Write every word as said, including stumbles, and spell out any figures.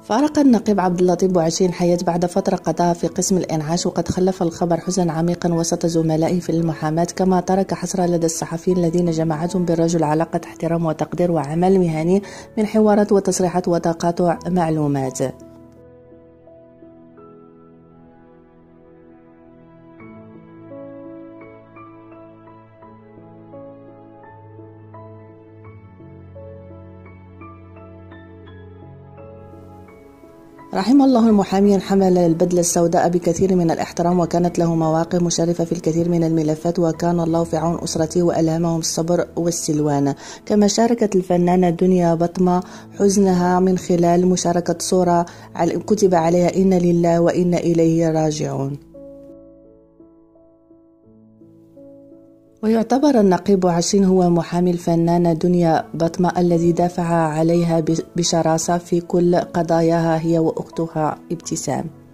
فارق النقيب عبد اللطيف بوعشرين حياة بعد فترة قضاها في قسم الإنعاش، وقد خلف الخبر حزنا عميقا وسط زملائه في المحاماة، كما ترك حسرة لدى الصحفيين الذين جمعتهم بالرجل علاقة احترام وتقدير وعمل مهني من حوارات وتصريحات وتقاطع معلومات. رحم الله المحامي حمل البدلة السوداء بكثير من الاحترام، وكانت له مواقف مشرفة في الكثير من الملفات، وكان الله في عون أسرته وألهمهم الصبر والسلوان. كما شاركت الفنانة دنيا بطمة حزنها من خلال مشاركة صورة كتب عليها إنا لله وإنا إليه راجعون. ويعتبر النقيب عشرين هو محامي الفنانة دنيا بطمة الذي دافع عليها بشراسة في كل قضاياها هي وأختها ابتسام.